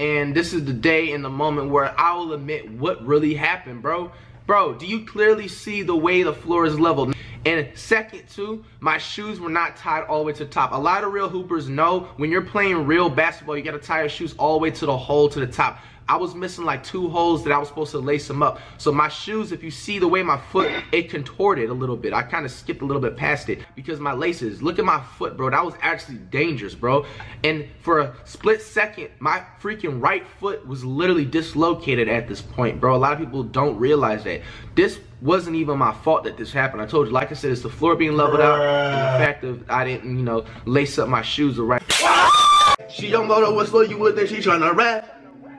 and this is the day and the moment where I will admit what really happened, bro. Bro, do you clearly see the way the floor is leveled? And second too, my shoes were not tied all the way to the top. A lot of real hoopers know when you're playing real basketball, you gotta tie your shoes all the way to the hole to the top. I was missing like 2 holes that I was supposed to lace them up. So my shoes, if you see the way my foot, it contorted a little bit. I kind of skipped a little bit past it because my laces, look at my foot, bro. That was actually dangerous, bro. And for a split second, my freaking right foot was literally dislocated at this point, bro. A lot of people don't realize that. This wasn't even my fault that this happened. I told you, like I said, it's the floor being leveled out and the fact that I didn't, you know, lace up my shoes the right. She don't know what slow you would think she trying to rap.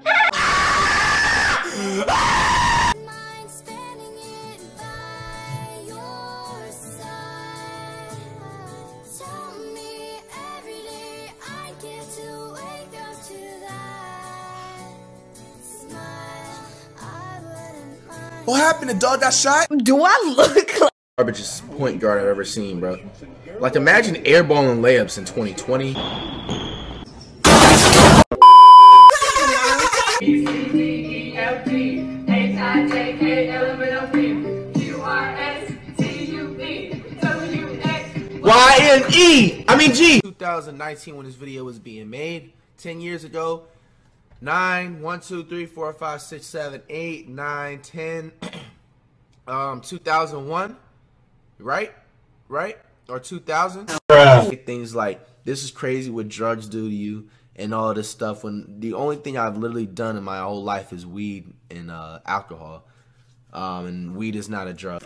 What happened? The dog got shot? Do I look like garbagest point guard I've ever seen, bro? Like, imagine airballing layups in 2020. Y-N-E! I mean G! 2019 when this video was being made, 10 years ago. 9, 1, 2, 3, 4, 5, 6, 7, 8, 9, 10, 2001, right? Or 2000? Things like, this is crazy what drugs do to you and all this stuff, when the only thing I've literally done in my whole life is weed and alcohol. And weed is not a drug.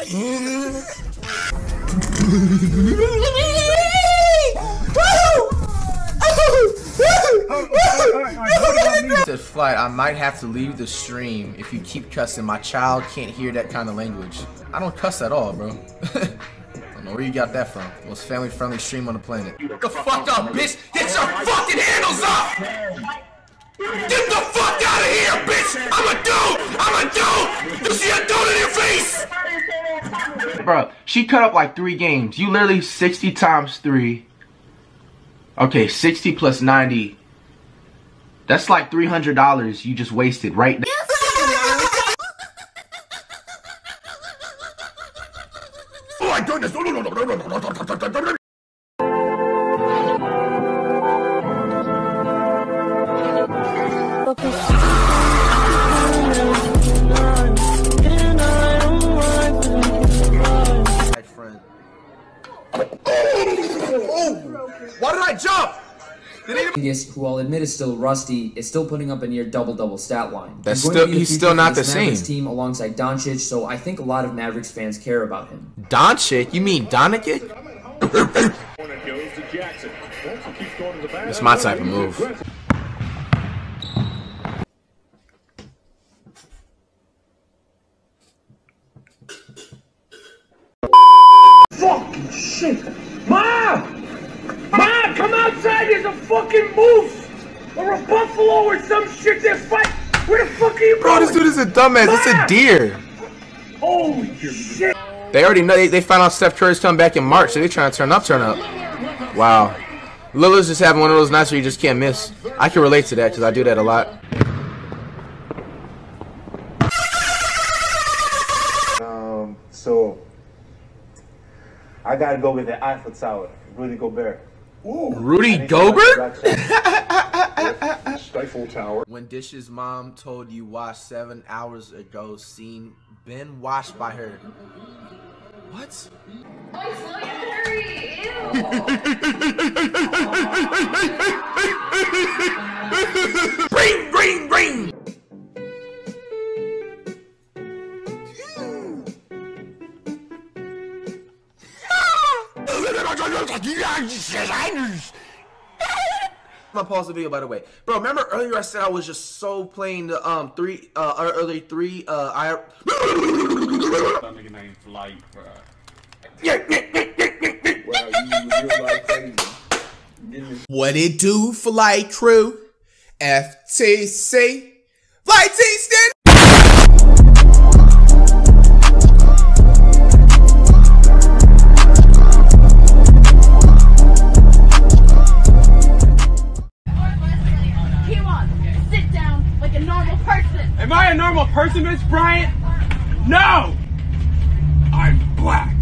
Said Flight, I might have to leave the stream if you keep cussing. My child can't hear that kind of language. I don't cuss at all, bro. I don't know where you got that from. Most family-friendly stream on the planet. Get the fuck up, bitch! Get your fucking handles up! Get the fuck out of here, bitch! I'm a dude! You see a dude in your face! Bro, she cut up like 3 games. You literally 60 times 3. Okay, 60 plus 90. That's like $300 you just wasted right there. Oh my goodness! Why did I jump? Who I'll admit is still rusty, is still putting up a near double-double stat line. That's still, he's still not the same. Team alongside Doncic, so I think a lot of Mavericks fans care about him. Doncic? You mean Doncic? That's my type of move. Fucking shit! Mom! Mom, come outside! There's a fucking moose! Or a buffalo or some shit! They're fighting! Where the fuck are you going? Bro, this dude is a dumbass. It's a deer. Holy shit! They already know. They found out Steph Curry's coming back in March, so they're trying to turn up. Wow. Lillard's just having one of those nights where you just can't miss. I can relate to that because I do that a lot. So I gotta go with the Eiffel Tower, Rudy Gobert. Ooh, Rudy Gobert? Eiffel Tower. When Dish's mom told you wash 7 hours ago, seen been washed by her. What? Oh, slow your hurry! Ew! Ring, ring, ring! I'm gonna pause the video, by the way. Bro, remember earlier I said I was just so playing the What it do, flight crew? FTC. Flight team stand. Sit down. a normal person, Miss Bryant? No! I'm black.